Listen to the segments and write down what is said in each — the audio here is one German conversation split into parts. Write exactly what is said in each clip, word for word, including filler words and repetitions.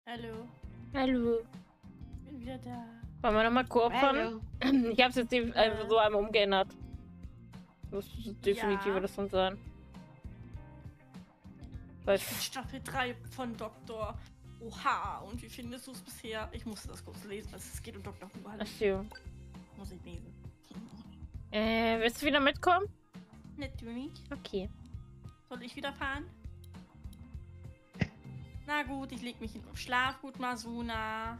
Hallo. Hallo. Bin wieder da. Wollen wir nochmal Koop Hallo. fahren? Ich hab's jetzt die, einfach so einmal umgeändert. Das muss definitiv Ja. das von sein. Weil Ich bin Staffel drei von Doktor. Oha. Und wie findest du es bisher? Ich musste das kurz lesen. Also es geht um Doktor Who. Ach so. Muss ich lesen. Äh, willst du wieder mitkommen? Natürlich. Okay. Soll ich wieder fahren? Na gut, ich leg mich in Schlaf. Gut, Masuna.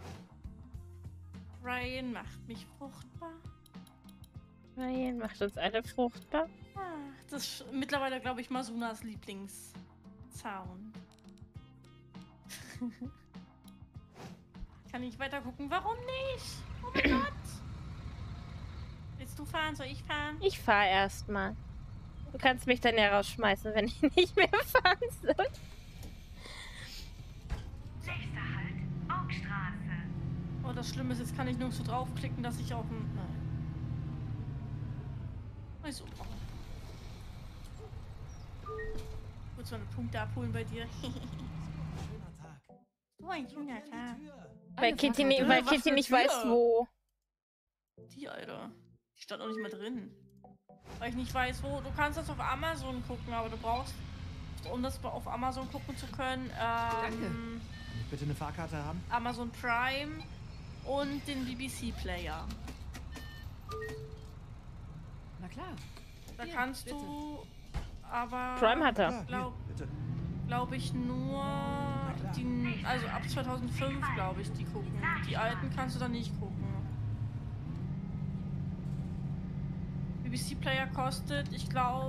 Ryan macht mich fruchtbar. Ryan macht uns alle fruchtbar. Ah, das ist mittlerweile, glaube ich, Masunas Lieblingssound. Kann ich weiter gucken? Warum nicht? Oh mein Gott. Willst du fahren? Soll ich fahren? Ich fahr erstmal. Du kannst mich dann ja rausschmeißen, wenn ich nicht mehr fahren soll. Nächster Halt, Augstraße. Oh, das Schlimme ist, jetzt kann ich nur so draufklicken, dass ich auf dem... Nein. Also. Kurz mal eine Punkte abholen bei dir. So ein schöner Tag. Weil Kitty, ni Tür, weil was Kitty für nicht Tür? weiß, wo. Die, Alter. Die stand noch nicht mal drin. Weil ich nicht weiß, wo. Du kannst das auf Amazon gucken, aber du brauchst, um das auf Amazon gucken zu können, ähm, Danke. Kann ich bitte eine Fahrkarte haben? Amazon Prime und den B B C-Player. Na klar. Da Hier, kannst bitte. du aber, Prime hat er. Ja, glaub, hier, bitte. glaube ich, nur die, also ab zweitausendfünf, glaube ich, die gucken. Die alten kannst du dann nicht gucken. B B C-Player kostet, ich glaube,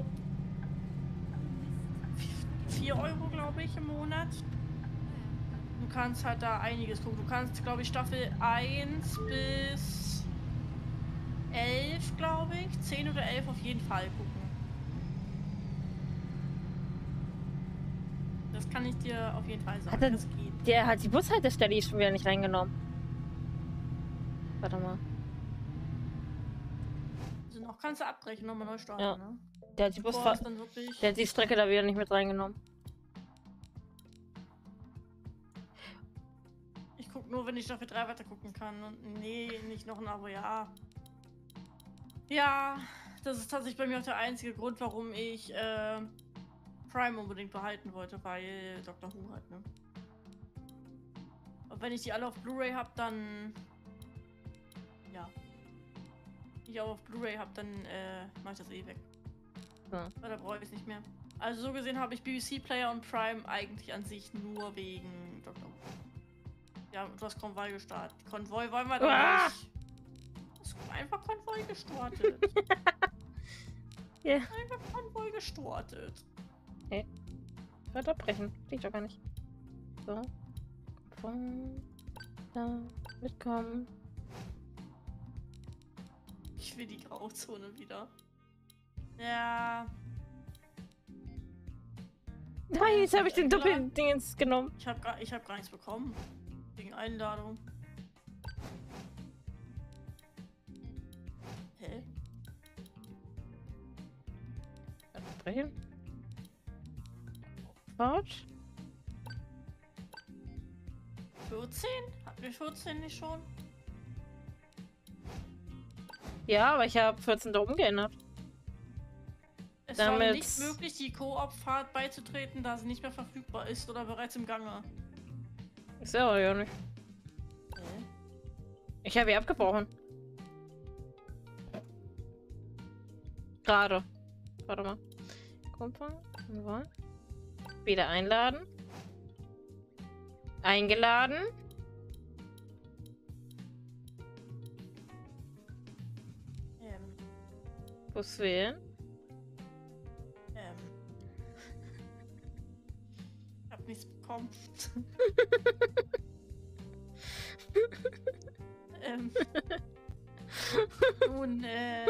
vier Euro, glaube ich, im Monat. Du kannst halt da einiges gucken. Du kannst, glaube ich, Staffel eins bis elf, glaube ich. zehn oder elf auf jeden Fall gucken. Das kann ich dir auf jeden Fall sagen. Hat er- Das geht. Der hat die Bushaltestelle schon wieder nicht reingenommen. Warte mal. Also noch kannst du abbrechen, nochmal neu starten, Ja. ne? Der hat die Bevor Busfahrt. es dann wirklich... Der hat die Strecke da wieder nicht mit reingenommen. Ich guck nur, wenn ich Staffel drei weiter gucken kann. Und nee, nicht noch ein Abo, ja. Ja, das ist tatsächlich bei mir auch der einzige Grund, warum ich äh, Prime unbedingt behalten wollte, weil Doktor Who halt, ne? Und wenn ich die alle auf Blu-ray habe, dann... Ja. Wenn ich auch auf Blu-ray habe, dann äh, mach ich das eh weg. Ja. Weil da brauche ich es nicht mehr. Also so gesehen habe ich B B C-Player und Prime eigentlich an sich nur wegen Doktor Who. Ja, du hast Konvoi gestartet. Konvoi wollen wir doch Ah! nicht. Du hast einfach Konvoi gestartet. Ja. Einfach Konvoi gestartet. Ich wollte abbrechen. Geht doch gar nicht. So. Von da mitkommen. Ich will die Grauzone wieder. Ja, Nein, jetzt habe ich den Doppeldingens genommen. ich habe gar, ich hab gar nichts bekommen. Wegen Einladung. Hä? Abbrechen. Fort. vierzehn? Hatten wir vierzehn nicht schon? Ja, aber ich habe vierzehn da umgeändert. Es war Damit- nicht möglich, die Koop-Fahrt beizutreten, da sie nicht mehr verfügbar ist oder bereits im Gange. Ist ja aber ja nicht. Hä? Ich habe ihn abgebrochen. Gerade. Warte mal. Kumpel. So. Wieder einladen. Eingeladen. Ähm, Bus wählen. ähm. Ich hab nichts bekommen. ähm. Nun, äh.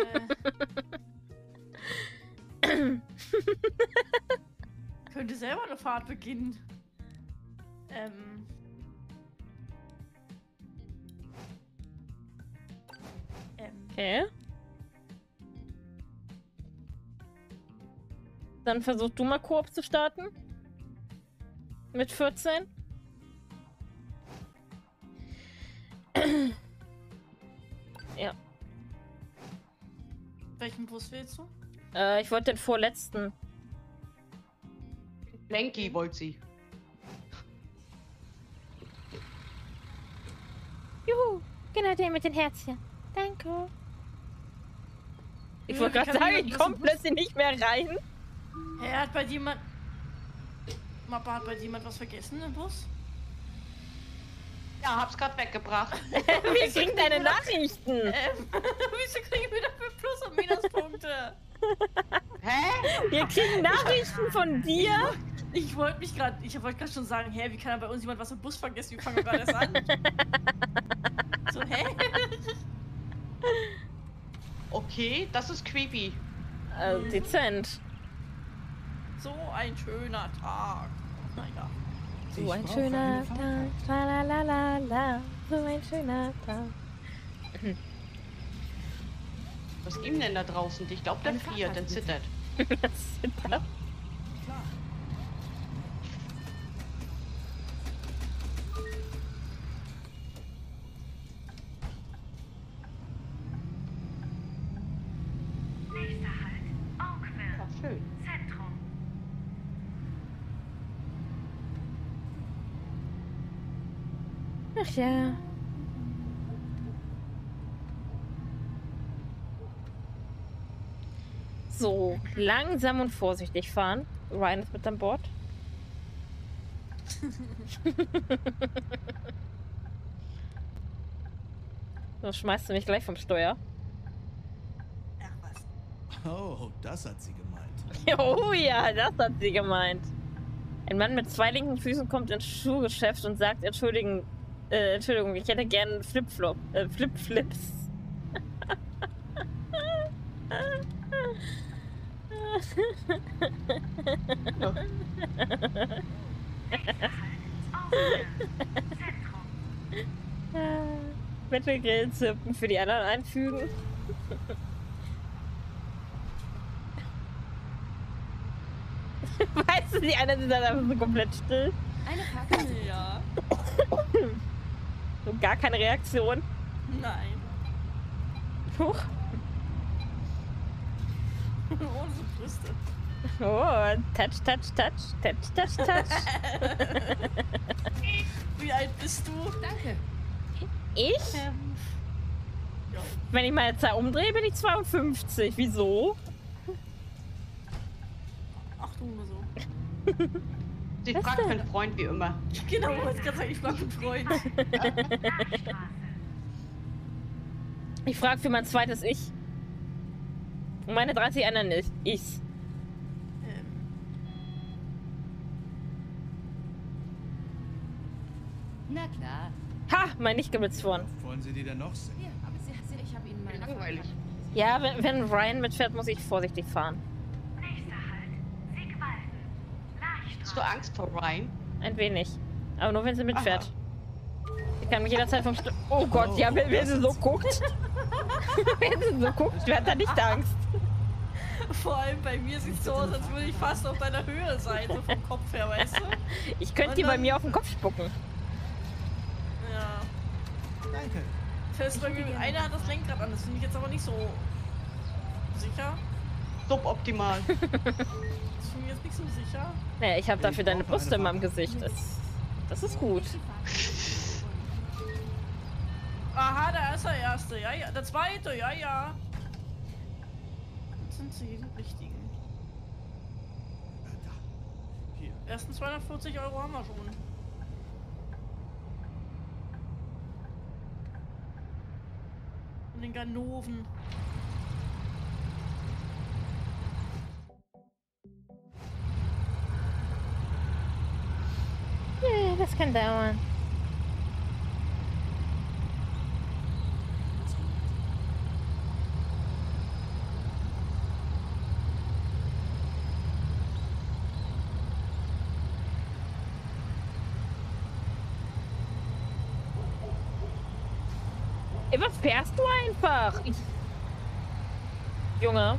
könnte selber eine Fahrt beginnen. Ähm. Ähm. Okay. Dann versuch du mal Koop zu starten. Mit vierzehn. Ja. Welchen Bus willst du? Äh, ich wollte den vorletzten. Lenky wollte sie. Juhu, genau den mit den Herzchen. Danke. Ich Ja, wollte wie gerade kann sagen, jemand ich das komme im plötzlich nicht mehr rein. Hä, hat bei jemand... Mappa, hat bei jemand was vergessen im Bus? Ja, hab's gerade weggebracht. Wir kriegen deine Nachrichten. Ähm, wieso kriegen wir dafür Plus- und Minuspunkte? Hä? Wir kriegen Nachrichten von dir. Ich wollte mich gerade, ich wollte gerade schon sagen, hä, wie kann da bei uns jemand was im Bus vergessen? Wir fangen gerade erst an. So, hä? Okay, das ist creepy. Äh, dezent. So ein schöner Tag. Naja. So Ich ein brauche schöner eine Tag. Fahrkarte. La la la la la. So ein schöner Tag. Was ihm denn da draußen? Ich glaube, der Eine friert, der Fahrkarte, bitte. zittert. Was ist das? Klar. Nächster Halt, Oakville. Ja, schön. Zentrum. Ach ja. So, langsam und vorsichtig fahren. Ryan ist mit an Bord. So, schmeißt du mich gleich vom Steuer. Ach was. Oh, das hat sie gemeint. Oh ja, das hat sie gemeint. Ein Mann mit zwei linken Füßen kommt ins Schuhgeschäft und sagt, Entschuldigen, äh, Entschuldigung, ich hätte gern Flipflop, äh, Flipflips. Ja. Nächster Halt, Oakville. Zentrum. Metal-Grill-Zirpen für die anderen einfügen. Weißt du, die anderen sind dann einfach so komplett still. Eine Fahrkarte. Ja. So gar keine Reaktion. Nein. Huch. Ohne so Brüste. Oh, touch, touch, touch, touch, touch, touch. Wie alt bist du? Danke. Ich? Ähm, ja. Wenn ich meine Zahl umdrehe, bin ich zweiundfünfzig. Wieso? Ach du nur so. Sie Was fragt denn? für einen Freund wie immer. Genau, ich wollte gerade sagen, ich frage einen Freund. Nachstraße. Ich frage für mein zweites Ich. Und meine dreißig anderen Ich. Ichs. Ähm, Na klar. Ha, mein Ich gibt von. Worauf wollen Sie die denn noch sehen? Ja, aber Sie, Sie, ich habe Ihnen mal eine Langweilig. Fahrkarte. Ja, wenn, wenn Ryan mitfährt, muss ich vorsichtig fahren. Nächster Halt, Siegwalden. Hast du Lachstraße. Angst vor Ryan? Ein wenig. Aber nur, wenn sie mitfährt. Aha. Ich kann mich jederzeit vom St Oh Gott, ja, wenn, wenn sie so guckt. Wenn sie so guckt, wer hat da nicht Angst? vor allem bei mir sieht es so aus, als würde ich fast auf deiner Höhe sein, so vom Kopf her, weißt du? Ich könnte Und die bei dann- mir auf den Kopf spucken. Ja. Danke. Fest irgendwie, einer hat das Lenkrad an, das finde ich jetzt aber nicht so sicher. Suboptimal. Das finde ich jetzt nicht so sicher. Naja, ich habe dafür Ich deine brauche Brüste in eine meinem Gesicht. Das, das ist gut. Aha, da ist der erste, ja, ja. Der zweite, ja, ja. Das sind sie, die richtigen. Äh, da. Hier. Ersten zweihundertvierzig Euro haben wir schon. Und den Ganoven. Ja, das kann dauern. Ey, was fährst du einfach? Ich... Junge.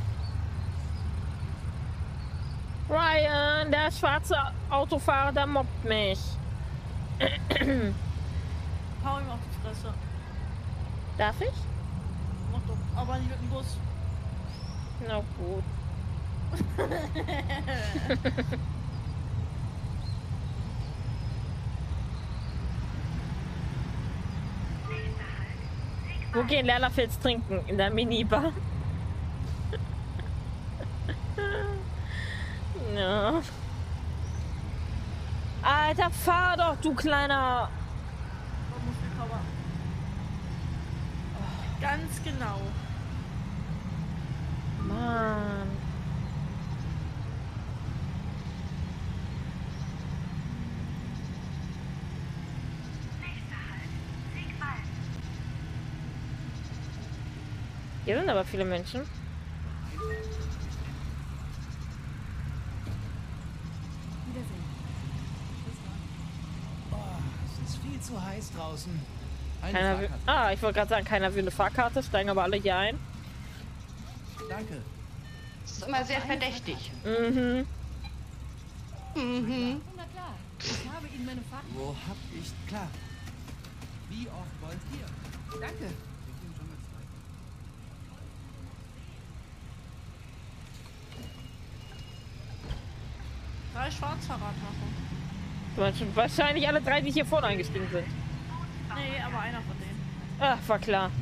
Ryan, der schwarze Autofahrer, der mobbt mich. Hau ihm auf die Fresse. Darf ich? Doch, aber nicht mit dem Bus. Na gut. Wo gehen Lerlerfilz trinken? In der Minibar? Ja. Alter, fahr doch, du kleiner... Ganz genau. Mann. Nächster Halt, Siegwald. Hier sind aber viele Menschen. Wiedersehen. Oh, es ist viel zu heiß draußen. Eine Keiner will, Fahrkarte. ah, ich wollte gerade sagen, keiner will eine Fahrkarte, steigen aber alle hier ein. Danke. Das ist immer sehr verdächtig. Mhm. Mhm. Na klar. Ich habe Ihnen meine Fahrt. Wo hab ich... Klar. Wie oft wollt ihr? Danke. Wir gehen schon mit zwei. Drei Schwarzfahrrad machen. Du meinst schon wahrscheinlich alle drei, die hier vorne eingestiegen sind. Nee, aber einer von denen. Ach, war klar.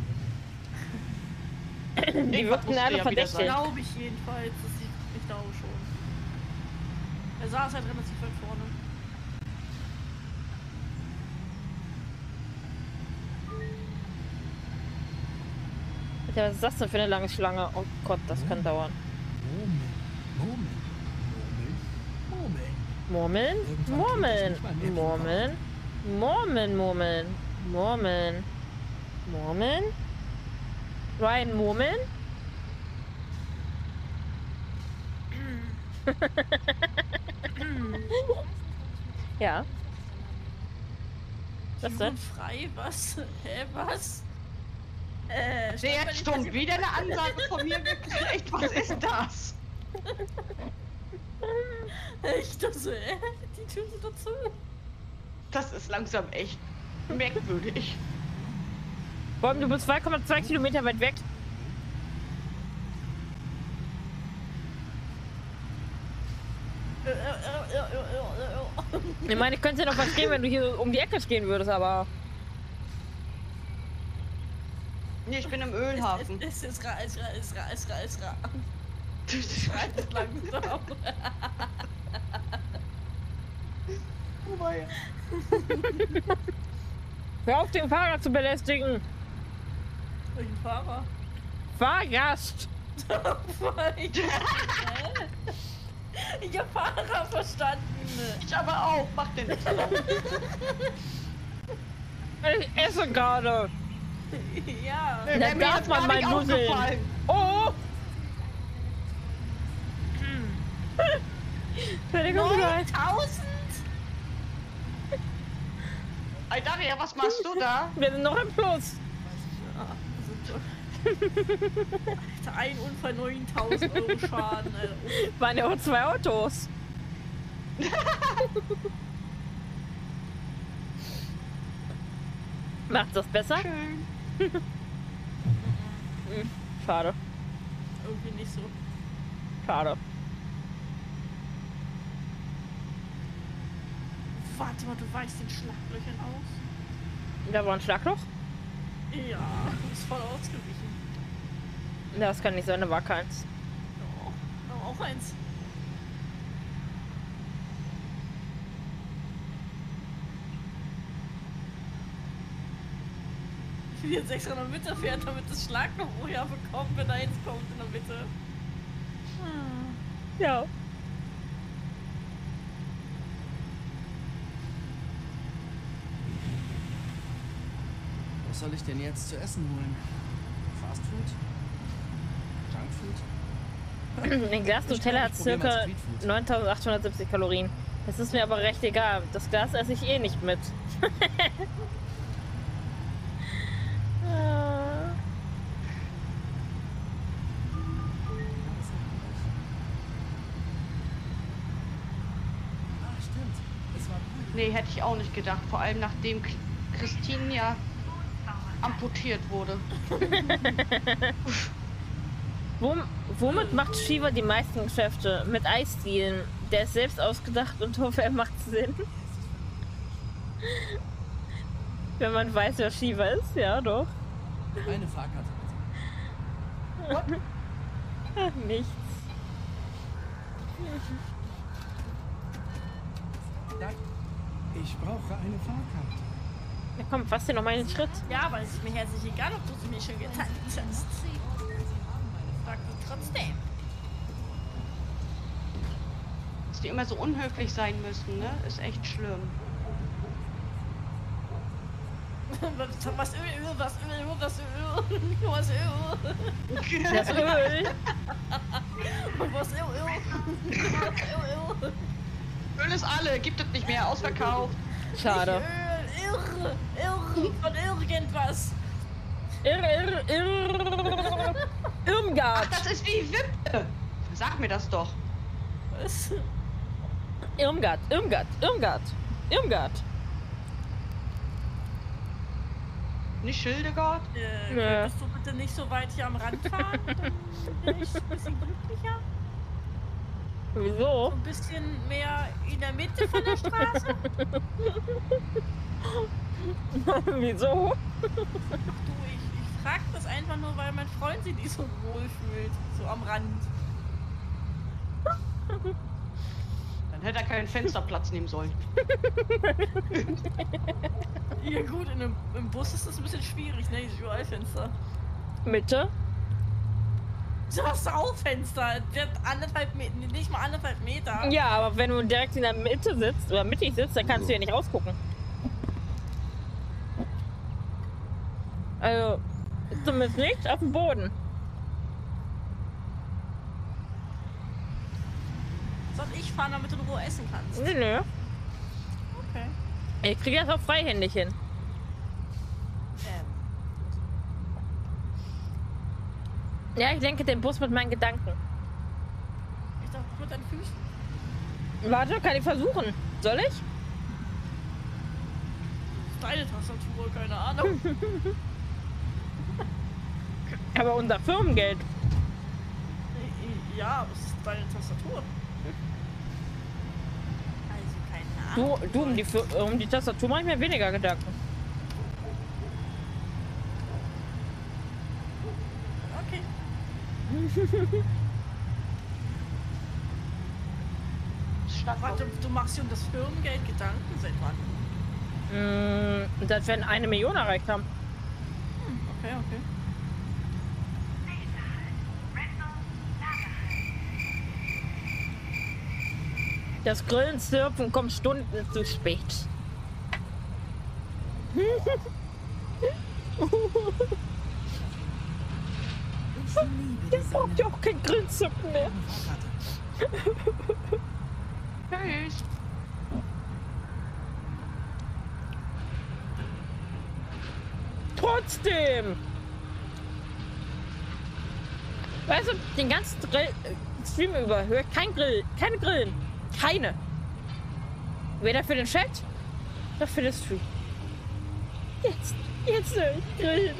Die Irgendwas wirkten musste alle ja wieder verdächtig. sein. Glaube ich jedenfalls. Das sieht, ich glaube schon. Er saß halt relativ weit vorne. Alter, was ist das denn für eine lange Schlange? Oh Gott, das kann dauern. Murmeln. Murmeln. Murmeln. Murmeln? Irgendwann Murmeln. kriegt das nicht mal mehr Murmeln. Murmeln, Murmeln. Murmeln. Murmeln? Ryan, Murmeln? Ja. Was denn? Jugendfrei? Was? Hä, was? Äh, Der stand hat bei schon den- wieder eine Ansage von mir gekriegt. Was ist das? Ich dachte so, äh, die Tür ist dazu. Das ist langsam echt merkwürdig. Vor allem, du bist zwei Komma zwei Kilometer weit weg. Äh, äh, äh, äh, äh, äh, Ich meine, ich könnte ja noch verstehen, wenn du hier um die Ecke stehen würdest, aber... Nee, ich bin im äh. Ölhafen. Es ist ra, es ist ra, es ist ra, es ist ra, es ist ra. Schreit langsam. Wobei. Hör auf, den Fahrer zu belästigen! Welchen Fahrer? Fahrgast! Hä? Ich hab Fahrer verstanden. Ich aber auch. Mach den nicht so lang. Ich esse gerade! Ja. Nee, Da wäre mir darf jetzt man gar mal nicht nusseln. aufgefallen. Oh! Entschuldigung, Leute. neuntausend? Ey, Daria, was machst du da? Wir sind noch im Plus. Alter, ein Unfall, neuntausend Euro Schaden, Alter. Waren ja auch zwei Autos. Macht das besser? Schön. Hm, schade. Irgendwie nicht so. Schade. Warte mal, du weichst den Schlaglöchern aus? Da war ein Schlagloch? Ja, ist voll ausgewichen. Das kann nicht sein, da war keins. Oh, aber auch eins. Ich will jetzt extra in der Mitte fährt, damit das Schlagloch ja bekommt, wenn da eins kommt in der Mitte. Hm. Ja. Was soll ich denn jetzt zu essen holen? Fast Food? Junkfood? Ein Glas Nutella hat Ich probier mal circa Streetfood. neuntausendachthundertsiebzig Kalorien. Das ist mir aber recht egal. Das Glas esse ich eh nicht mit. Ah. Ah, stimmt. Es war cool. Nee, hätte ich auch nicht gedacht. Vor allem nachdem K- Christine ja amputiert wurde. Wom womit macht Shiva die meisten Geschäfte? Mit Eisdielen. Der ist selbst ausgedacht und hoffe, er macht Sinn. Wenn man weiß, wer Shiva ist, ja doch. Eine Fahrkarte bitte. Ach, nichts. Danke. Ich brauche eine Fahrkarte. Ja, komm, fass dir noch mal einen Schritt. Ja, aber es ist mir herzlich egal, ob du sie mir schon geteilt hast. Sag ich trotzdem. Dass die immer so unhöflich sein müssen, ne? Ist echt schlimm. Was, was Öl, Öl, was Öl, was Öl, was Öl. Das Öl. Was Öl, Öl. Was Öl, Öl. Öl ist alle, gibt es nicht mehr, ausverkauft. Schade. Öl, irre, irre, von irgendwas. Irr, irr, irr. Irmgard. Ach, das ist wie Wippe. Sag mir das doch. Was? Irmgard, Irmgard, Irmgard, Irmgard. Nicht Schildegard? Äh, Nö. könntest du bitte nicht so weit hier am Rand fahren? Dann bin ich ein bisschen glücklicher. Wieso? So ein bisschen mehr in der Mitte von der Straße. Wieso? Du, ich, ich frag das einfach nur, weil mein Freund sich nicht so wohl fühlt. So am Rand. Dann hätte er keinen Fensterplatz nehmen sollen. Ja gut, in einem, im Bus ist das ein bisschen schwierig, ne? Dieses überall Fenster. Mitte? Du hast auch Fenster. Der hat anderthalb Meter, nicht mal anderthalb Meter. Ja, aber wenn du direkt in der Mitte sitzt oder mittig sitzt, dann kannst du ja nicht rausgucken. Also, zumindest nicht auf dem Boden. Soll ich fahren, damit du in Ruhe essen kannst? Nö, nö. Okay. Ich kriege das auch freihändig hin. Ähm, Ja, ich lenke den Bus mit meinen Gedanken. ich dachte mit deinen Füßen. Warte, kann ich versuchen. Soll ich? Deine Tastatur, keine Ahnung. Aber unser Firmengeld. Ja, aber es ist deine Tastatur. Also keine Ahnung. Du, du um, die, Fir- um die Tastatur mache ich mir weniger Gedanken. Okay. Warte, du machst dir um das Firmengeld Gedanken? Seit wann? Mm, dass wir eine Million erreicht haben. Hm, okay, okay. Nächster Halt. Red Zone, Lagerhalt. Das Grillen, Surfen kommt Stunden zu spät. Ich liebe Jetzt braucht ja auch kein Grillenzirpen mehr. Fahrkarte. Tschüss. Trotzdem. Weißt du, den ganzen Grill, äh, Stream über höre ich kein Grill, keine Grillen. Keine. Weder für den Chat, noch für den Stream. Jetzt, jetzt höre ich Grillen.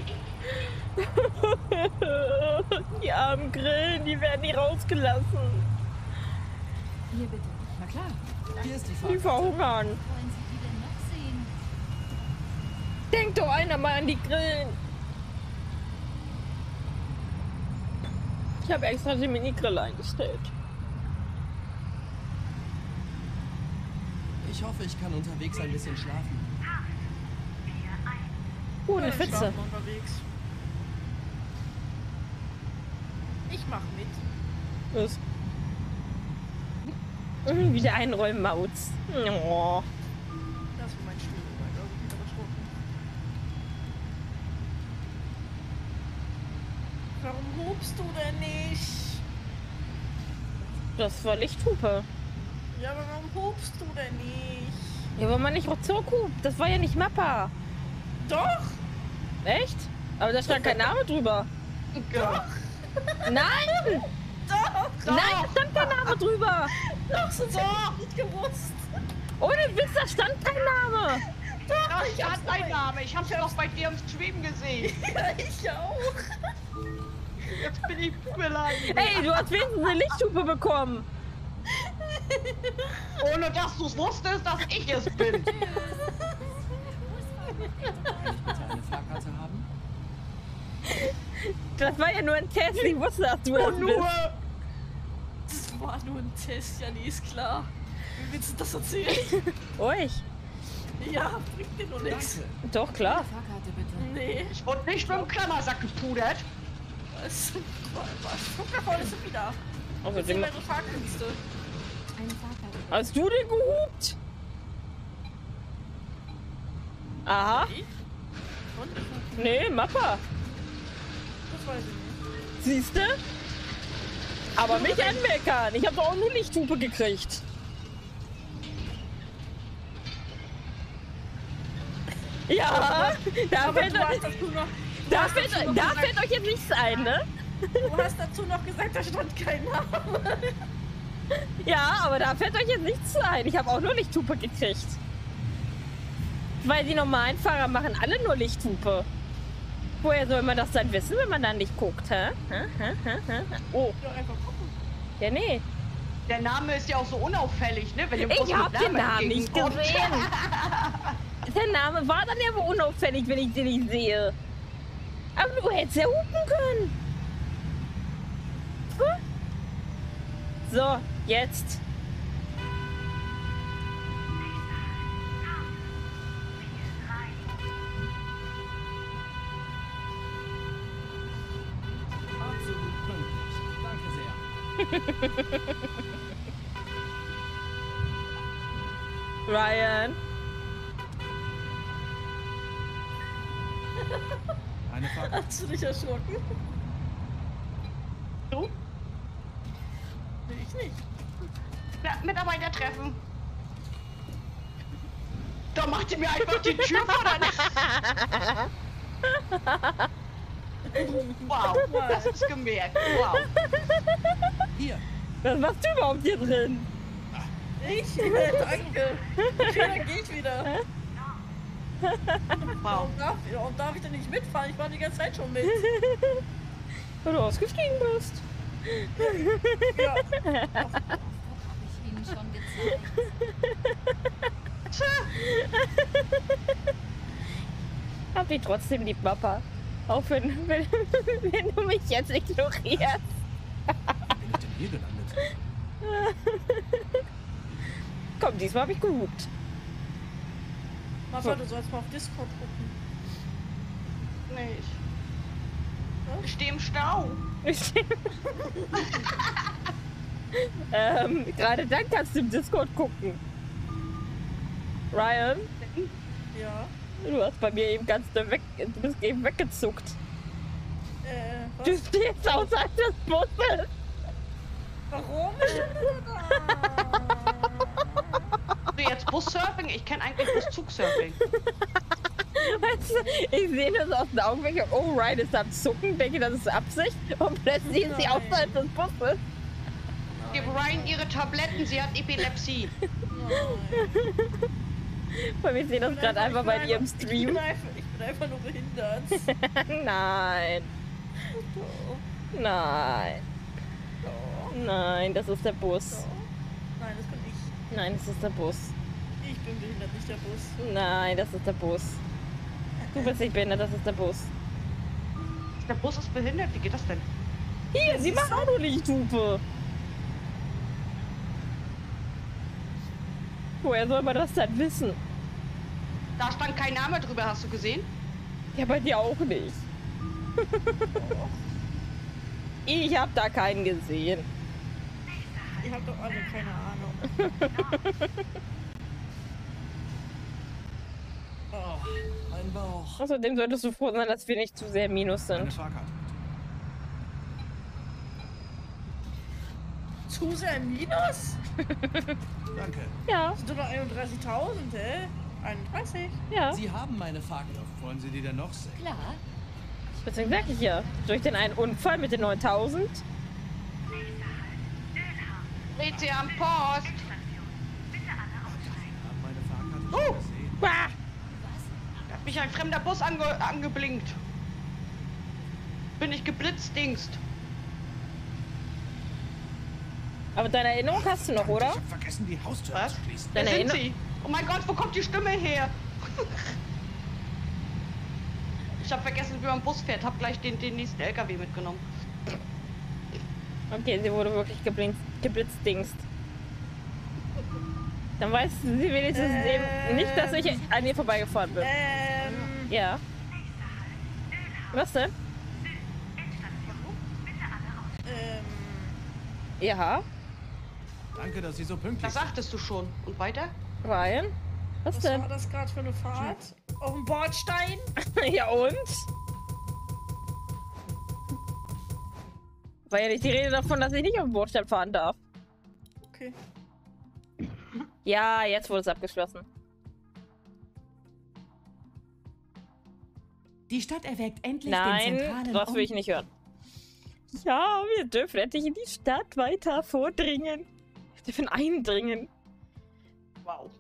Die armen Grillen, die werden nicht rausgelassen. Hier bitte. Na klar. Hier ist die Die Fahrkarte. verhungern. Wollen Sie die denn noch sehen? Denkt doch einer mal an die Grillen. Ich habe extra die Mini-Grill eingestellt. Ich hoffe, ich kann unterwegs ein bisschen schlafen. Oh, eine Ja, Pfütze. schlafen unterwegs. Ich mach mit. Was? Mhm, Wieder einräumen, Mauz. Oh. Das war mein Stuhl, mein irgendwie wieder betrunken. Warum hupst du denn nicht? Das war Lichthupe. Ja, aber warum hupst du denn nicht? Ja, aber man nicht Rozoku. Das war ja nicht Mappa. Doch! Echt? Aber da stand kein Name drüber. Doch. Nein! Doch! Nein, da stand kein Name drüber. Doch, sonst hätte ich nicht gewusst. Ohne Witz, da stand kein Name. Da Ich hab's stand ein Name. Ich hab's doch bei dir im Stream gesehen. Ja, ich auch. Jetzt bin ich beleidigt. Ey, du hast wenigstens eine Lichthupe bekommen. Ohne dass du es wusstest, dass ich es bin. Kann ich bitte eine Fahrkarte haben? Das war ja nur ein Test. Ich wusste, dass du es Und bist. nur. Das war nur ein Test, ja, nee, ist klar. Wie willst du das erzählen? Euch? Ja, bringt dir nur nichts. Danke. Doch, klar. Fahrkarte bitte. Nee, Ich wurde nicht mit dem Klammersack gepudert. was? Was? Guck, da vorne ist sie wieder. Also, Das sind den, meine Fahrkünste. Eine Fahrkarte bitte. hast du den gehupt? Aha. Nee. Und? Nee, Mappa. Das weiß ich nicht. Siehste? Aber mich anmeckern. Ich habe doch auch nur Lichthupe gekriegt. Ja, da Aber fällt, du hast euch, dazu noch... du da, hast fällt, dazu noch da gesagt- fällt euch jetzt nichts ein, ne? Du hast dazu noch gesagt, da stand kein Name. Ja, aber da fällt euch jetzt nichts ein. Ich habe auch nur Lichthupe gekriegt. Weil die normalen Fahrer machen alle nur Lichthupe. Woher soll man das dann wissen, wenn man dann nicht guckt, hä? Hä? Hä? Hä? Hä? Oh, Ja, einfach gucken. ja, nee. Der Name ist ja auch so unauffällig, ne? Wenn dem Ich bloß hab mit den Namen nicht entgegenkommt. gesehen. Der Name war dann ja wohl unauffällig, wenn ich den nicht sehe. Aber du hättest ja hupen können. Hm? So, jetzt. Absolut pünktlich. Danke sehr. Ryan. Eine Fahrkarte. Hast du dich erschrocken? Du? Nee, ich nicht. Ja, Mitarbeiter treffen. Da macht ihr mir einfach die Tür vor der Wow, das ist gemerkt. Wow. Hier. Was machst du überhaupt hier drin? Ich? Ja, danke. Okay, dann geh ich wieder. Wow. Und darf, und darf ich denn nicht mitfahren? Ich war die ganze Zeit schon mit. Weil du ausgestiegen bist. Ja. Hab ich Ihnen schon gezeigt. Hab dich trotzdem lieb, Papa. Auch wenn, wenn, wenn du mich jetzt ignorierst. Bin ich denn hier gelandet? Komm, diesmal hab ich gehupt. Papa, du sollst mal auf Discord gucken. Nicht. Ich stehe im Stau. ähm, gerade dann kannst du im Discord gucken. Ryan, Ja. du hast bei mir eben ganz doll weg, du bist eben weggezuckt. Äh, was? Du stehst außerhalb des Busses. Warum? Du jetzt Bussurfing? Ich kenne eigentlich Buszugsurfing. Weißt du, ich sehe das aus den Augenwinkeln. Oh, Ryan ist am Zucken, denke, das ist Absicht. Und plötzlich ist sie Nein. außerhalb des Busses. Gib Ryan ihre Tabletten, sie hat Epilepsie. Nein. Weil wir sehen das Ich bin gerade einfach bei ich dir im bin einfach- Stream. Ich bin einfach, ich bin einfach nur behindert. Nein, Doch, nein, doch, nein, das ist der Bus. doch. Nein, das bin ich. Nein, das ist der Bus. Ich bin behindert, nicht der Bus. Nein, das ist der Bus. Du bist nicht behindert, das ist der Bus. Der Bus ist behindert, wie geht das denn? Hier, sie macht auch nur Lichthupe. Woher soll man das denn wissen? Da stand kein Name drüber, hast du gesehen? Ja, bei dir auch nicht. Ich hab da keinen gesehen. Ihr habt doch alle keine Ahnung. Oh, mein Bauch. Außerdem solltest du froh sein, dass wir nicht zu sehr minus Eine sind. Fahrkarte. Zu sehr im Minus? Danke. Ja, Sind doch noch einunddreißigtausend, hä? einunddreißig? ja. Sie haben meine Fahrkarte. Wollen Sie die denn noch sehen? Klar. Deswegen sag ich ja. Durch den einen Unfall mit den neuntausend. Dreht sie am Post. Sie haben meine Fahrkarte Oh. schon gesehen. Bah! mich ein fremder Bus ange angeblinkt. Bin ich geblitzdingst. Aber deine Erinnerung hast du noch, oder? Ich hab vergessen, die Haustür Was? zu schließen. Wer Deine sind Erinner- Sie? Oh mein Gott, wo kommt die Stimme her? Ich habe vergessen, wie man Bus fährt. Hab gleich den, den nächsten L K W mitgenommen. Okay, sie wurde wirklich geblinkt, geblitzdingst. Dann weiß sie wenigstens Ähm. eben nicht, dass ich an ihr vorbeigefahren bin. Ähm, Ja. Was denn? ähm, Ja. Danke, dass Sie so pünktlich Das sagtest du schon. Und weiter? Ryan? Was was denn? war das gerade für eine Fahrt? Auf dem Bordstein? Ja und? War ja nicht die Rede davon, dass ich nicht auf dem Bordstein fahren darf. Okay. Ja, jetzt wurde es abgeschlossen. Die Stadt erwägt endlich den Nein, zentralen das will ich Om- nicht hören. Ja, wir dürfen endlich in die Stadt weiter vordringen. Wir dürfen eindringen. Wow.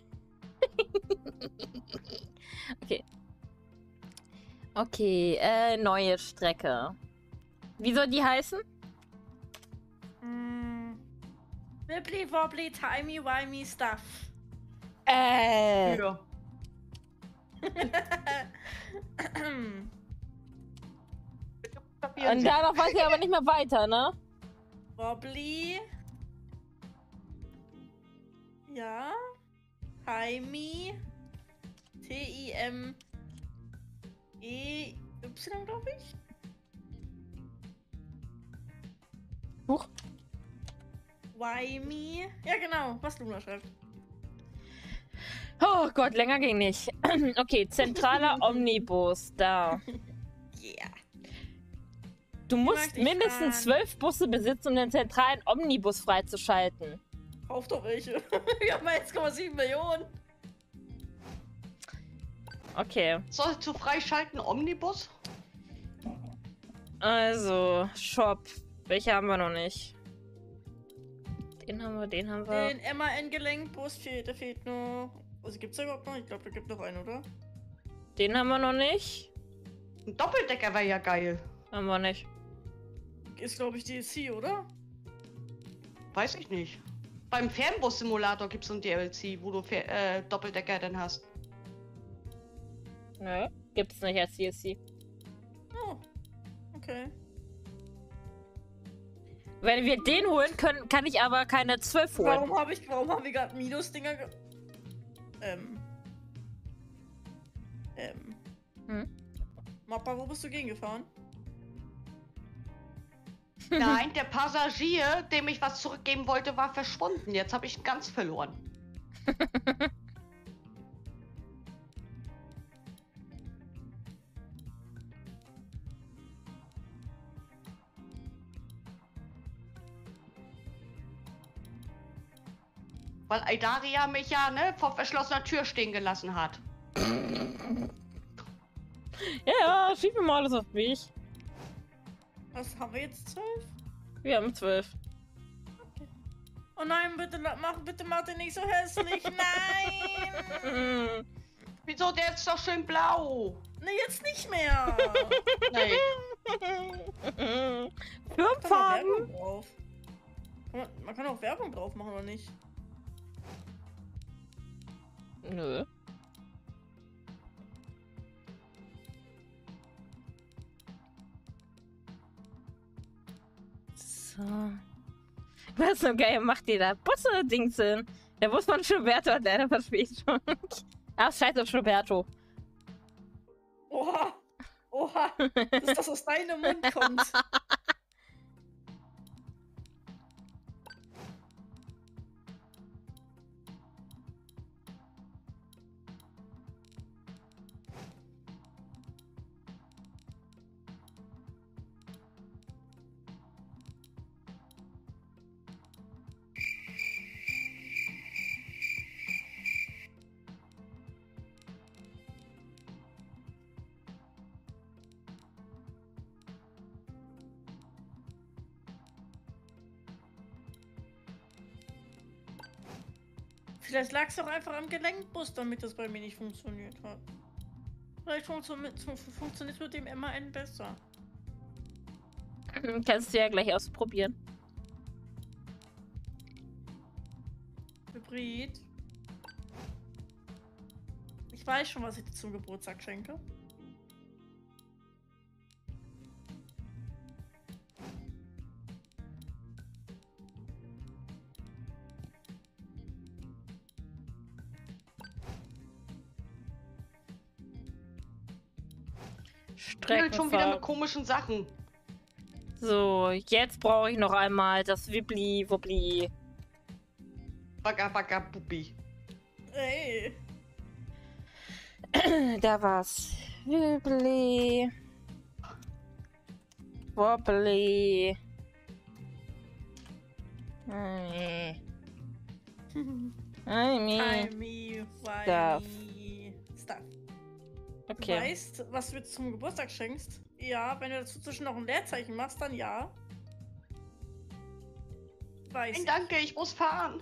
Okay. Okay, äh, neue Strecke. Wie soll die heißen? Mm. Wibbly wobbly timey wimey stuff. Äh. Ja. Und danach weiß ich aber nicht mehr weiter, ne? Wobbly. Ja. Timey. T I M E Y, glaube ich. Huch. Wimey. Ja, genau, was Luna schreibt. Oh Gott, länger ging nicht. Okay, zentraler Omnibus, da. Yeah. Du musst möchte ich mindestens fahren. zwölf Busse besitzen, um den zentralen Omnibus freizuschalten. Kauf doch welche. Wir haben eins Komma sieben Millionen. Okay, Sollst du freischalten Omnibus? also, Shop. Welche haben wir noch nicht? Den haben wir, den haben wir. Den M A N-Gelenkbus fehlt, der fehlt noch. Also gibt's da überhaupt noch? Ich glaube, da gibt noch einen, oder? Den haben wir noch nicht. Ein Doppeldecker wäre ja geil. Haben wir nicht. Ist, glaube ich, D L C, oder? Weiß ich nicht. Beim Fernbus-Simulator gibt es ein D L C, wo du Fer äh, Doppeldecker dann hast. Nö, gibt's nicht als D L C. Oh. Okay. Wenn wir den holen können, kann ich aber keine zwölf holen. Warum habe ich, warum haben wir gerade Minus-Dinger ge... Ähm. Ähm. Hm? Mappa, wo bist du gegengefahren? Nein, der Passagier, dem ich was zurückgeben wollte, war verschwunden. Jetzt habe ich ihn ganz verloren. Weil Aidaria mich ja, ne, vor verschlossener Tür stehen gelassen hat. Ja, schieb mir mal alles auf mich. Was haben wir jetzt? zwölf? Wir haben zwölf. Oh nein, bitte la- mach, bitte mach den nicht so hässlich. Nein! Mm. Wieso? Der ist doch schön blau. Ne, jetzt nicht mehr. Nee. Kann man Firmenfarben. Werbung drauf. Kann man, man kann auch Werbung drauf machen, oder nicht? Nö. So. Was so geil macht ihr da? Busse-Dings hin. Der Bus von Schroberto hat leider Verspätung. Ach, scheiß auf Schroberto. Oha! Oha! Dass das aus deinem Mund kommt. Vielleicht lag es doch einfach am Gelenkbus, damit das bei mir nicht funktioniert hat. Vielleicht funktioniert es mit dem M A N besser. Kannst du ja gleich ausprobieren. Hybrid. Ich weiß schon, was ich dir zum Geburtstag schenke. Klingelt schon wieder mit Streckenfahrt. komischen Sachen. So, jetzt brauche ich noch einmal das Wibbli Wobbli. Bagga, bagga, bubi. Ey. Da war's. Wibbli. Wobbli. Hey. Hey. Timey, Stuff. wimey, stuff. Du Okay. weißt, was du jetzt zum Geburtstag schenkst? Ja, wenn du dazu zwischen noch ein Leerzeichen machst, dann ja. Weiß Nein, ich. danke, ich muss fahren.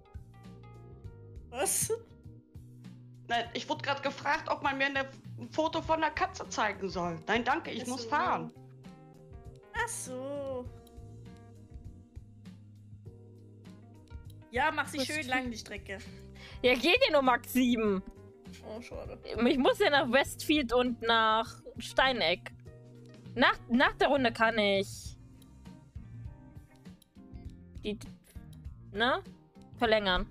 Was? Nein, ich wurde gerade gefragt, ob man mir eine- ein Foto von der Katze zeigen soll. Nein, danke, ich Ach muss so. fahren. Ach so. Ja, mach sie Was schön tu- lang, die Strecke. Ja, geht ja nur Max sieben. Oh, schade. Ich muss ja nach Westfield und nach Steineck. Nach, nach der Runde kann ich die, ne? Verlängern.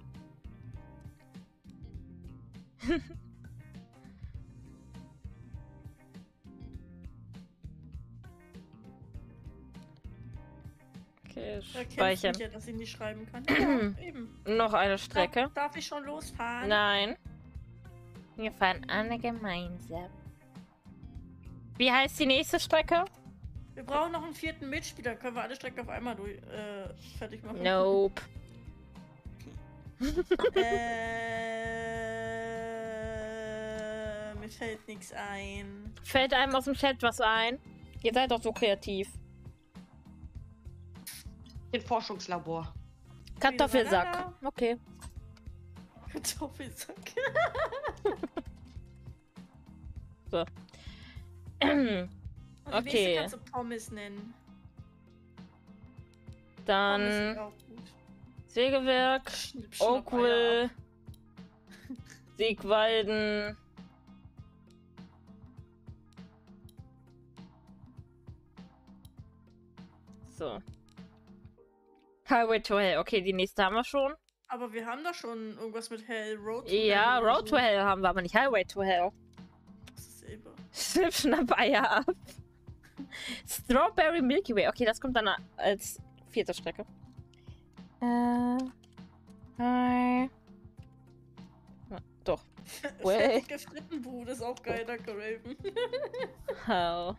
Okay, Da kennst speichern. mich ja, dass ich nicht schreiben kann. Ja, eben. Noch eine Strecke. Darf, darf ich schon losfahren? Nein. Wir fahren alle gemeinsam. Wie heißt die nächste Strecke? Wir brauchen noch einen vierten Mitspieler. Können wir alle Strecken auf einmal durch, äh, fertig machen? Nope. äh, mir fällt nichts ein. Fällt einem aus dem Chat was ein? Ihr seid doch so kreativ. Den Forschungslabor. Kartoffelsack. Okay. Kartoffelsack. So. Und die Okay. nächste kannst du Pommes nennen. Pommes Dann ist auch gut. Sägewerk, Schnipp, schnapp, Oakville, Siegwalden. So. Highway to Hell. Okay, die nächste haben wir schon. Aber wir haben da schon irgendwas mit Hell, Road to Ja, Hell oder Road so. to Hell haben wir, aber nicht Highway to Hell. Das ist selber. Schnipp, schnapp, Eier ab. Strawberry Milky Way. Okay, das kommt dann als vierte Strecke. Äh. Hi. Ja, doch. Way. Fettige Frittenbude ist auch geil, danke Raven. Hell.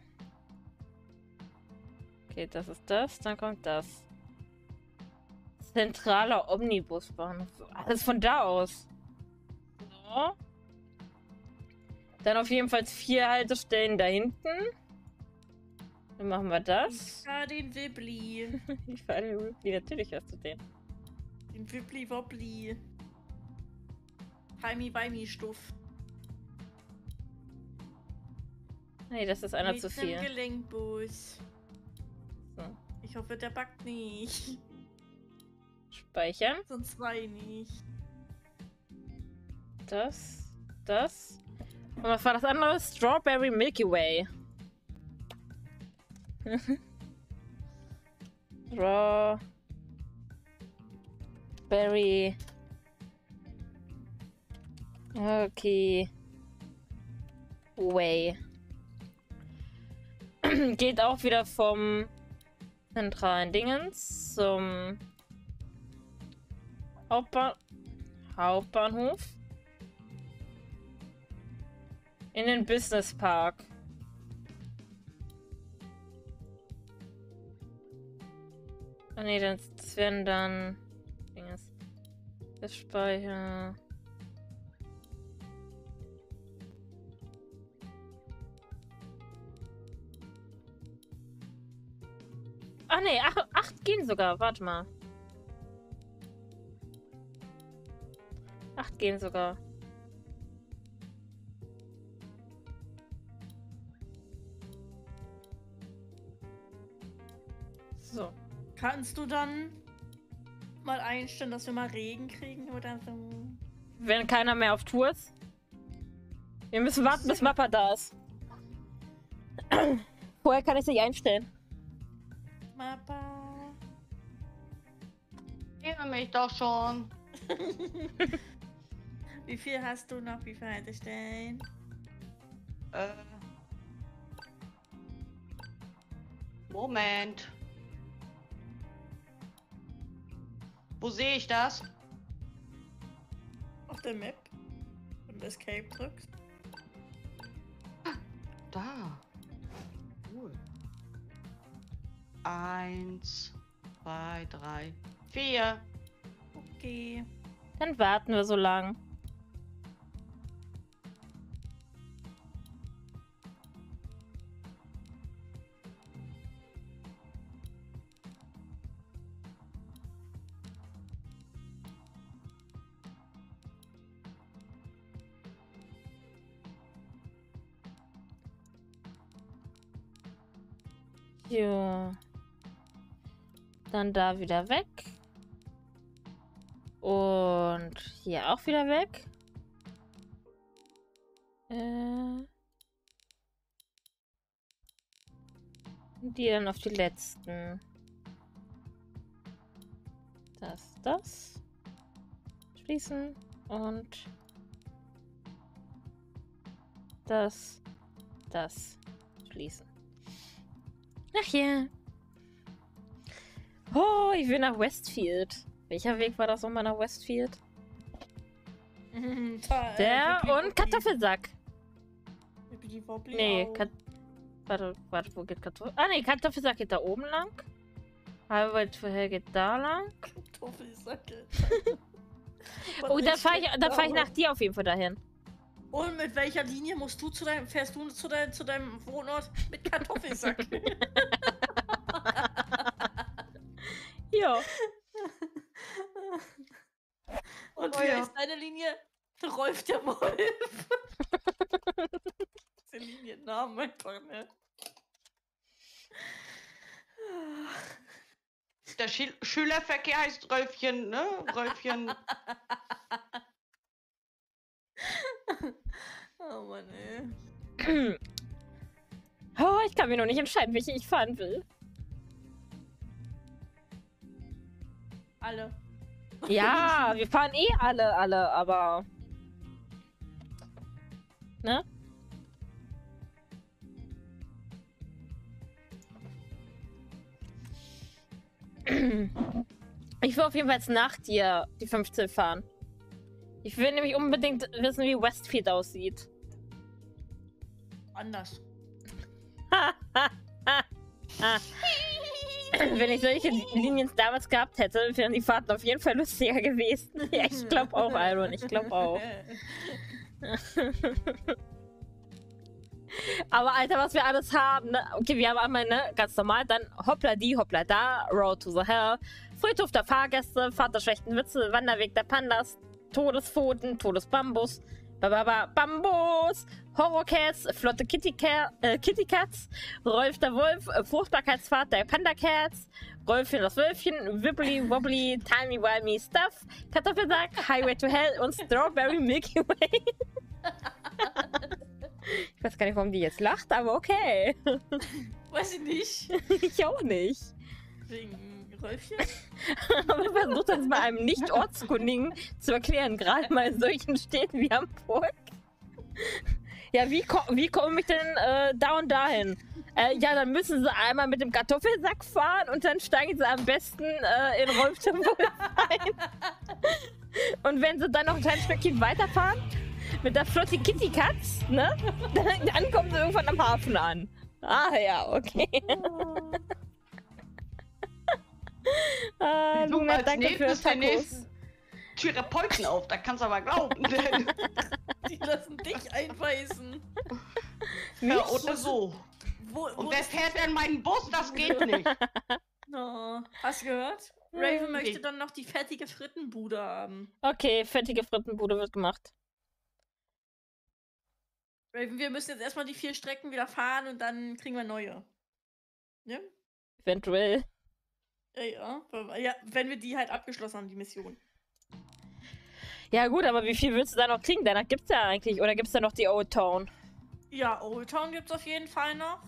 Okay, das ist das. Dann kommt das. Zentraler Omnibusbahnhof. Alles von da aus. So. Dann auf jeden Fall vier Haltestellen da hinten. Dann machen wir das. Ja, den Wibbli. Ich fahre den Ripley, natürlich hast du den. Den Wibbli Wobbli. Timey-Wimey Stuff. Nee, das ist einer Mit zu nem viel. Gelenkbus. So. Ich hoffe, der backt nicht. Speichern. Sonst zwei nicht. Das. Das. Und was war das andere? Strawberry Milky Way. Strawberry. Okay. Way. Geht auch wieder vom zentralen Dingens zum Hauptbahn Hauptbahnhof in den Business Park. Ah ne, das, das werden dann Dinges. Das Speicher. Ach ne, ach, acht gehen sogar. Warte mal. Acht gehen sogar. Kannst du dann mal einstellen, dass wir mal Regen kriegen oder so? Wenn keiner mehr auf Tour ist. Wir müssen warten, bis Mappa da ist. Vorher kann ich es nicht einstellen. Mappa. Nehme mich doch schon. Wie viel hast du noch? Wie viel Haltestellen? Äh. Moment. Wo sehe ich das? Auf der Map. Wenn du Escape drückst. Da. Cool. Eins, zwei, drei, vier. Okay. Dann warten wir so lang. Ja. Dann da wieder weg. Und hier auch wieder weg. Äh. Und die dann auf die letzten. Das, das. Schließen. Und das, das. Schließen. Ach ja. Oh, ich will nach Westfield. Welcher Weg war das nochmal nach Westfield? Da, Der äh, und Kartoffelsack. Wibbidi Wobbly Nee, auch. Kat warte, warte, wo geht Kartoffel? Ah, nee, Kartoffelsack geht da oben lang. Halbweit vorher geht da lang. Kartoffelsäcke. Oh, da fahre ich, da fahr ich nach dir auf jeden Fall dahin. Und mit welcher Linie musst du zu deinem, fährst du zu, dein, zu deinem Wohnort mit Kartoffelsack? Ja. Und Oh wie ja. ist deine Linie? Rolf der Wolf. Diese Liniennamen einfach, ne? Der Schil Schülerverkehr heißt Rölfchen, ne? Rölfchen. Oh Mann, ey. Oh, ich kann mir noch nicht entscheiden, welche ich fahren will. Alle. Ja, wir fahren eh alle, alle, aber... Ne? Ich will auf jeden Fall jetzt nach dir die fünfzehn fahren. Ich will nämlich unbedingt wissen, wie Westfield aussieht. Anders. Wenn ich solche Linien damals gehabt hätte, wären die Fahrten auf jeden Fall lustiger gewesen. Ja, ich glaube auch, Iron, ich glaube auch. Aber Alter, was wir alles haben, ne? Okay, wir haben einmal, ne, ganz normal, dann hoppla die, hoppla da, Road to the Hell, Friedhof der Fahrgäste, Fahrt der schlechten Witze, Wanderweg der Pandas, Todespfoten, Todesbambus, Bababa Bambus, Horrorcats, flotte Kitty, Cat, äh, Kitty Cats, Rolf der Wolf, äh, Fruchtbarkeitsfahrt der Panda Cats, Rolfchen das Wölfchen, Wibbly Wobbly, Timey Wimey Stuff, Kartoffelsack, Highway to Hell und Strawberry Milky Way. Ich weiß gar nicht, warum die jetzt lacht, aber okay. Weiß ich nicht. Ich auch nicht. Wegen Rolfchen? Aber ich versuche das mal einem Nicht-Ortskundigen zu erklären, gerade mal in solchen Städten wie Hamburg. Ja, wie, ko wie komme ich denn äh, da und dahin? Äh, ja, dann müssen sie einmal mit dem Kartoffelsack fahren und dann steigen sie am besten äh, in Rolf der Wolf ein. Und wenn sie dann noch ein kleines Stückchen weiterfahren, mit der Flotte Kitty Cats, ne? Dann, dann kommen sie irgendwann am Hafen an. Ah ja, okay. ah, Ich suche Luna, als danke für nächstes den Tacos. nächsten Therapeuten auf, da kannst du aber glauben. Die lassen dich einweisen. Ja, oder so. Wo, wo Und wer ist- fährt denn meinen Bus? Das geht nicht. Oh, hast du gehört? Hm, Raven möchte nee. dann noch die fettige Frittenbude haben. Okay, fettige Frittenbude wird gemacht. Raven, wir müssen jetzt erstmal die vier Strecken wieder fahren und dann kriegen wir neue. Ne? Eventuell. Ja, ja. ja, wenn wir die halt abgeschlossen haben, die Mission. Ja gut, aber wie viel willst du da noch kriegen? Danach gibt's ja eigentlich. Oder gibt's da noch die Old Town? Ja, Old Town gibt's auf jeden Fall noch.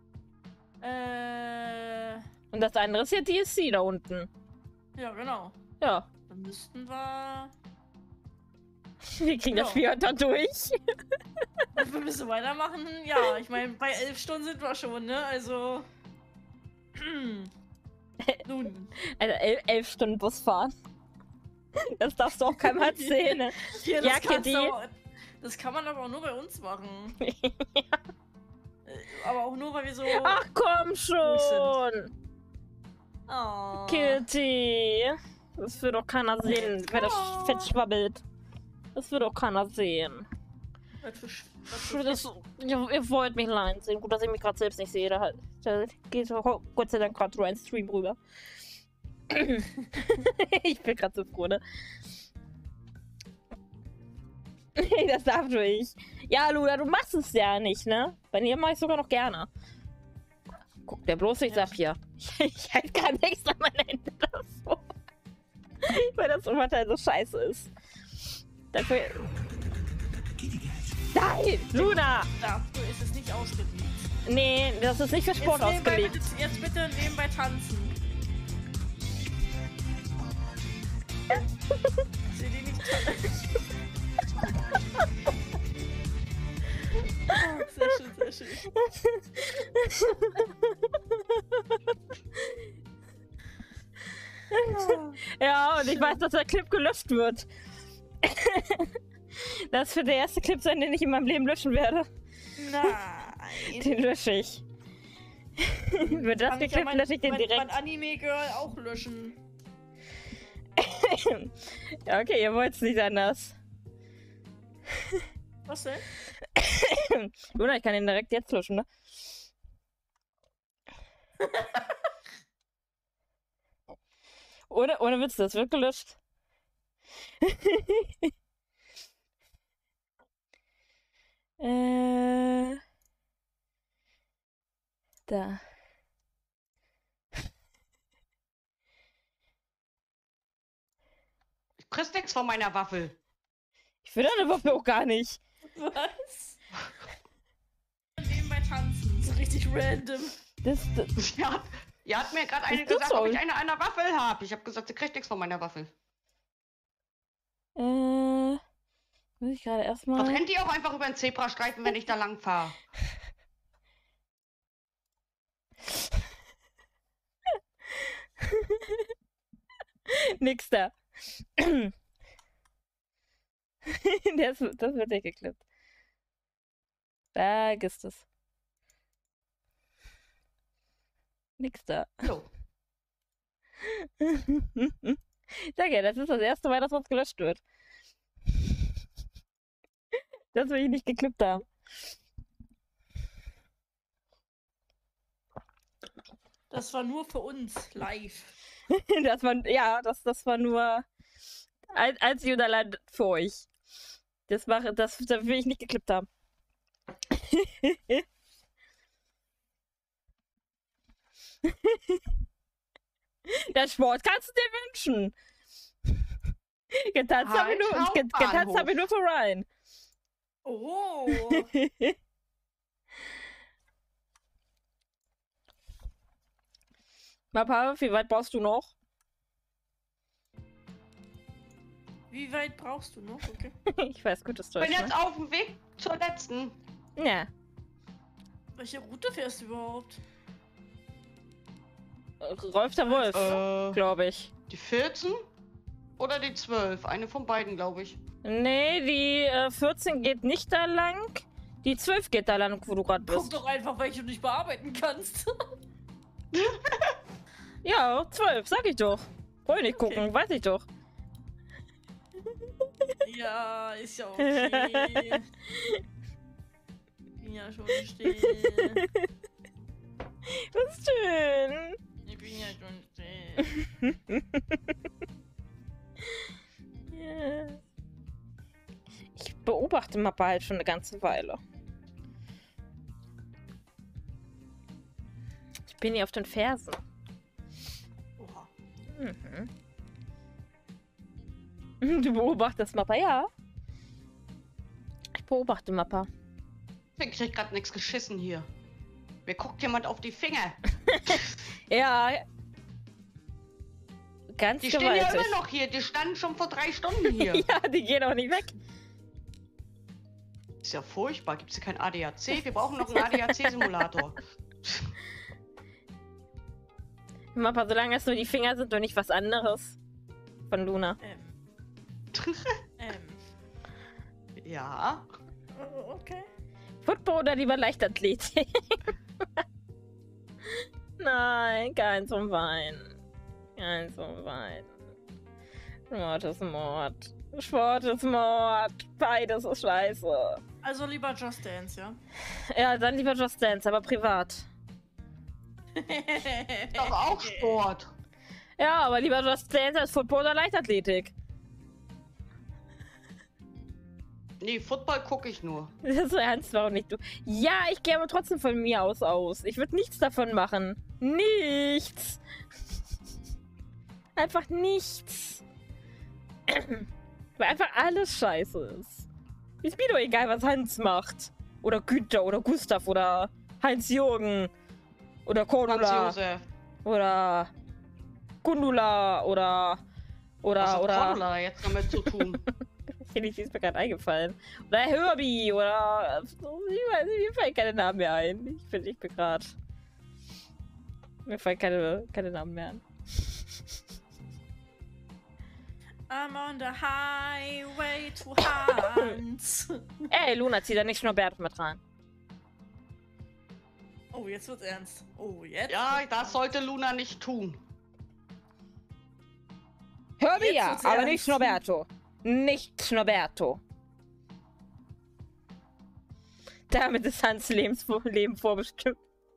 Äh. Und das andere ist ja D L C da unten. Ja, genau. Ja. Dann müssten wir. Wir kriegen Ja. das Spiel heute durch. Wir müssen weitermachen. Ja, ich meine, bei elf Stunden sind wir schon, ne? Also. Nun. Also el elf Stunden Bus fahren. Das darfst du auch keinem erzählen, ne? Ja, Ja, das, kannst Kitty. du auch, das kann man aber auch nur bei uns machen. Äh, Aber auch nur, weil wir so. Ach komm schon! Oh. Kitty! Das wird doch keiner sehen, wer das Oh. fett schwabbelt. Das wird doch keiner sehen. Was für Sch- was für Das, ihr, ihr wollt mich leiden sehen. Gut, dass ich mich gerade selbst nicht sehe. Da, da geht so Gott sei Dank gerade so ein Stream rüber. Ich bin gerade so froh, ne? Das darf du nicht. Ja, Luna, du machst es ja nicht, ne? Bei dir mache ich sogar noch gerne. Guck dir bloß nichts Ja. ab hier. Ich, ich halte gar nichts an meine Hände davor. Weil das Oberteil so scheiße ist. Dafür. Nein! Luna! Dafür ist es nicht ausgelegt. Nee, das ist nicht für Sport Jetzt nebenbei ausgelegt. Bitte, jetzt bitte nebenbei tanzen. Ich seh die nicht tanzen. Oh, sehr schön, sehr schön. Ja, und ich weiß, dass der Clip gelöscht wird. Das wird der erste Clip sein, den ich in meinem Leben löschen werde. Nein. Den lösche ich. Wird das Kann ich ja geklippt, mein, lösche ich den mein, direkt. mein Anime-Girl auch löschen. Ja, okay, ihr wollt es nicht anders. Was denn? Luna, ich kann ihn direkt jetzt löschen, ne? Ohne, ohne Witz, das wird gelöscht. äh. Da. Du kriegst nichts von meiner Waffel. Ich will deine Waffe auch gar nicht. Was? Nebenbei tanzen. So richtig random. Das, das, Ja, ihr hat mir gerade eine Ist das gesagt, so? ob ich eine an der Waffel habe. Ich habe gesagt, sie kriegt nichts von meiner Waffel. äh. Muss ich gerade erstmal. Verrennt die auch einfach über den Zebrastreifen, wenn ich da lang fahre. Nix da. das, das wird nicht geklippt. Vergiss es. Nix da. So. Sag ja, das ist das erste Mal, dass was gelöscht wird. Das will ich nicht geklippt haben. Das war nur für uns live. Das war, ja, das, das war nur ein, einzig und allein für euch. Das, war, das, das will ich nicht geklippt haben. Der Sport kannst du dir wünschen. Getanzt habe ich, nur- Halt, get- getanzt Hauptbahnhof. hab ich nur für Ryan. Oh. Papa, wie weit brauchst du noch? Wie weit brauchst du noch? Okay. Ich weiß gutes Ich Deutsch. bin jetzt Ne? auf dem Weg zur letzten. Ja. Welche Route fährst du überhaupt? Rolf der Wolf, Äh, glaube ich. die vierzehn oder die zwölf? Eine von beiden, glaube ich. Nee, die äh, vierzehn geht nicht da lang. Die zwölf geht da lang, wo du gerade Guck bist. doch einfach, welche du nicht bearbeiten kannst. Ja, zwölf, sag ich doch. Wollte nicht Okay. gucken, weiß ich doch. Ja, ist ja okay. Ich bin ja schon still. Was ist schön. Ich bin ja schon still. Ja. Ich beobachte Mappa halt schon eine ganze Weile. Ich bin hier auf den Fersen. Oha. Mhm. Du beobachtest Mappa, ja. Ich beobachte Mappa. Ich krieg grad nichts geschissen hier. Mir guckt jemand auf die Finger. Ja. Ganz Die stehen ja gewaltig. immer noch hier. Die standen schon vor drei Stunden hier. Ja, die gehen auch nicht weg. Ist ja furchtbar. Gibt es hier kein A D A C? Wir brauchen noch einen A D A C-Simulator. Mappa, solange es nur die Finger sind und nicht was anderes. Von Luna. Ähm. ähm. Ja. Oh, okay. Football oder lieber Leichtathletik? Nein, kein zum Weinen. Kein zum Weinen. Mord ist Mord. Sport ist Mord. Beides ist scheiße. Also lieber Just Dance, ja? Ja, dann lieber Just Dance, aber privat. Doch auch Sport. Ja, aber lieber Just Dance als Football oder Leichtathletik. Nee, Football gucke ich nur. Das ernst war auch nicht du. Ja, ich gehe aber trotzdem von mir aus aus. Ich würde nichts davon machen. Nichts. Einfach nichts. Weil einfach alles scheiße ist. Ist mir doch egal, was Hans macht. Oder Günther oder Gustav oder Heinz-Jürgen. Oder Cordula. Hans-Josef. Oder Gundula oder oder Was hat oder Cordula jetzt damit zu tun? finde ich, ist mir gerade eingefallen. Oder Herbie oder ich weiß nicht, mir fallen keine Namen mehr ein. Ich finde, ich bin gerade mir fallen keine, keine Namen mehr an. I'm on the highway to Hans. Ey, Luna, zieh da nicht Schnorbert mit rein. Oh, jetzt wird's ernst. Oh, jetzt? Ja, das sollte Luna nicht tun. Herbie Jetzt ja, wird's aber ernst. nicht Schnorberto. Nicht Schnorberto. Damit ist Hans Lebens Leben vorbestimmt.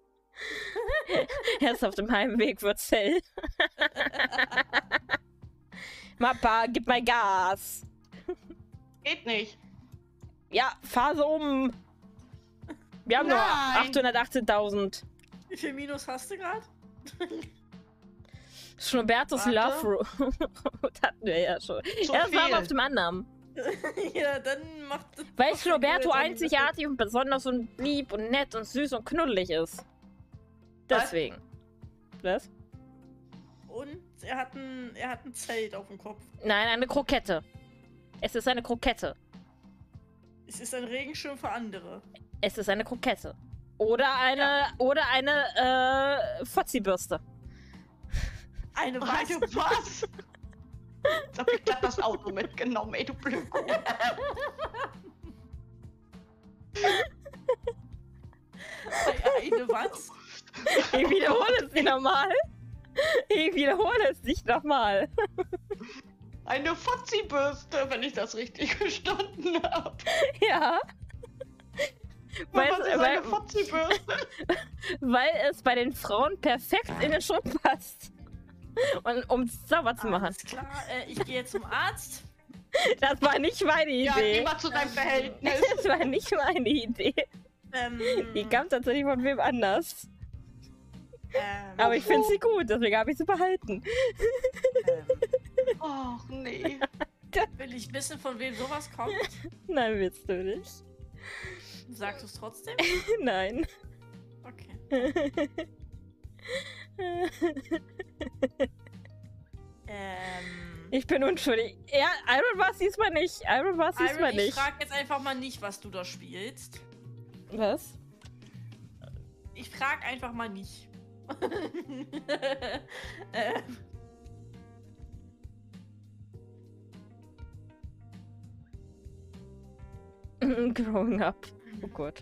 Er ist auf dem Heimweg, wird's hell. Mappa, gib mal Gas. Geht nicht. Ja, fahr so um. Wir haben nur Nein. achthundertachtzehntausend. Wie viel Minus hast du gerade? Schnobertos Warte. Love Room. Das hatten wir ja schon. Zu Ja, das war aber viel. auf dem anderen. Ja, dann macht das. Weil macht Schnoberto das- einzigartig und besonders und lieb und nett und süß und knuddelig ist. Deswegen. Was? Und er hat, ein, er hat ein Zelt auf dem Kopf. Nein, eine Krokette. Es ist eine Krokette. Es ist ein Regenschirm für andere. Es ist eine Krokette. Oder eine, oder eine, äh, Fotzi-Bürste. Eine was? Warte, was? Jetzt hab ich glatt das Auto mitgenommen, ey, du Blödkuh. Eine was? Ich wiederhole es nicht nochmal. Ich wiederhole es nicht nochmal. Eine Fotzi-Bürste, wenn ich das richtig verstanden habe. Ja. Weil, Was ist es- eine weil, Fotzi-Bürste? weil es bei den Frauen perfekt in den Schritt passt. Und um es sauber zu machen. Alles klar, äh, ich gehe zum Arzt. Das war nicht meine Ja, geh Idee. mal zu deinem Verhältnis. Das war nicht meine Idee. Ähm, Die kam tatsächlich von wem anders. ähm, Aber ich finde sie gut, deswegen habe ich sie behalten. ähm, Ach, nee. will ich wissen, von wem sowas kommt? Nein, willst du nicht. Sagst du es trotzdem? Nein. Okay. Ähm, Ich bin unschuldig. Ja, Iron war es diesmal nicht. Iron war es Iron, diesmal ich nicht. frage jetzt einfach mal nicht, was du da spielst. Was? Ich frage einfach mal nicht. ähm, Growing up. Oh Gott.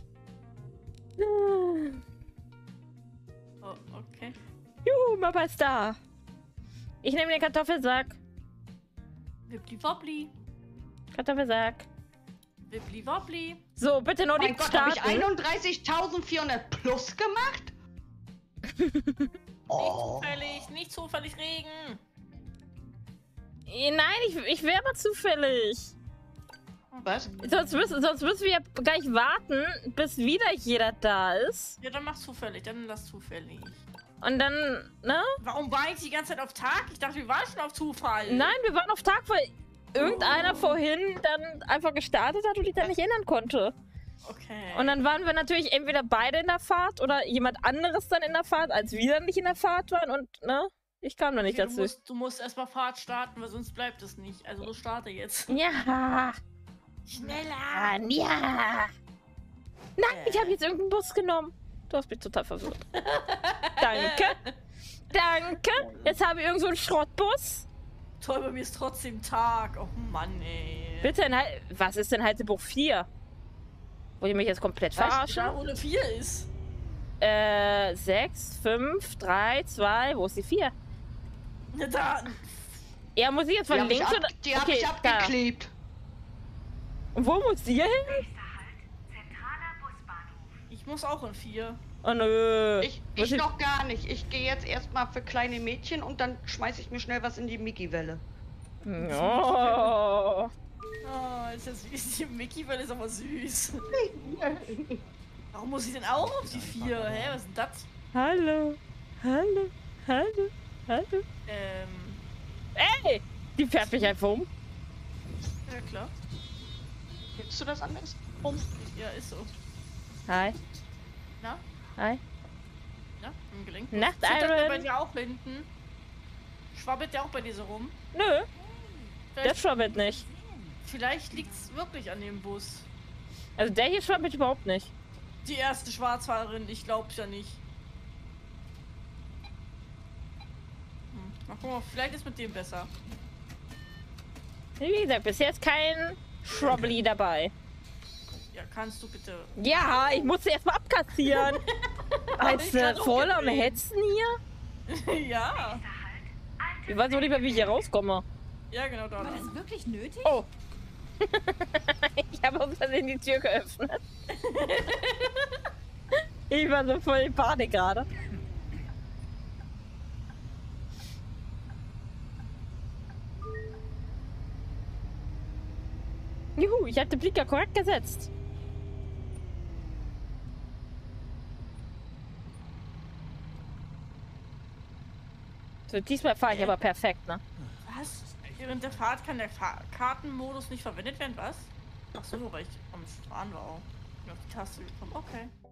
oh, okay. Juhu, Mappa ist da. Ich nehme den Kartoffelsack. Wibbli wobbli. Kartoffelsack. Wibbli wobbli. So, bitte noch Mein nicht Gott, habe ich starten. einunddreißigtausendvierhundert plus gemacht? Oh. Zufällig, nicht zufällig Regen. Eh, Nein, ich, ich wäre mal zufällig. Was? Sonst müssen, sonst müssen wir gleich warten, bis wieder jeder da ist. Ja, dann mach zufällig, dann lass zufällig. Und dann, ne? Warum war ich die ganze Zeit auf Tag? Ich dachte, wir waren schon auf Zufall. Nein, wir waren auf Tag, weil irgendeiner vorhin dann einfach gestartet hat und ich dann nicht ändern konnte. Okay. Und dann waren wir natürlich entweder beide in der Fahrt oder jemand anderes dann in der Fahrt, als wir dann nicht in der Fahrt waren und, ne? Ich kam da nicht Okay, dazu. Du musst, du musst erstmal Fahrt starten, weil sonst bleibt es nicht. Also du starte jetzt. Ja. Schneller! Ja. Nein, ich habe jetzt irgendeinen Bus genommen. Du hast mich total verwirrt. Danke. Danke. Jetzt habe ich irgend so einen Schrottbus. Toll, bei mir ist trotzdem Tag. Oh Mann, ey. Bitte, in Hal- was ist denn Haltebuch vier? Wollt ihr mich jetzt komplett Weißt du, verarschen? da wo eine vier ist? Äh, sechs, fünf, drei, zwei, wo ist die vier? Da. Ja, muss ich jetzt Die von habe ich, links ab, oder... die hab ich abgeklebt. Und wo muss die hin? Nächster Halt, zentraler Busbahnhof. Ich muss auch in vier. Oh nö. Ich, Muss ich noch gar nicht. Ich gehe jetzt erstmal für kleine Mädchen und dann schmeiße ich mir schnell was in die Mickey-Welle. Oh. Oh, ist das süß. Die Mickey-Welle ist aber süß. Warum muss ich denn auch auf die vier? Hä, was ist denn das? Hallo. Hallo. Hallo. Hallo. Ähm, Ey! Die fährt mich einfach um. ja klar. Kennst du das anders? Ja, ist so. Hi. Na? Hi. Na? Im Gelenk. Nacht, Zittert der bei Iron. dir auch hinten? Schwabbelt der auch bei dir so rum? Nö, der Vielleicht, schwabbelt nicht. vielleicht liegt es wirklich an dem Bus. Also der hier schwabbelt überhaupt nicht. Die erste Schwarzfahrerin, ich glaub's ja nicht. Hm. Mal gucken, vielleicht ist mit dem besser. Wie gesagt, bisher ist kein Schrobbly dabei. Ja, kannst du bitte. Ja, ich musste erstmal abkassieren. Als ich wir grad auch voll am gesehen. Hetzen hier. Ja. Ich weiß noch nicht mehr, wie ich hier rauskomme. Ja, genau da. War das wirklich nötig? Oh. Ich habe aus Versehen die Tür geöffnet. Ich war so voll in Panik gerade. Juhu, ich habe den Blinker korrekt gesetzt. So, diesmal fahre ich aber perfekt, ne? Was? Während der Fahrt kann der Fa Kartenmodus nicht verwendet werden, was? Ach so, weil ich am Fahren war auch. Ich bin auf die Taste gekommen. Okay.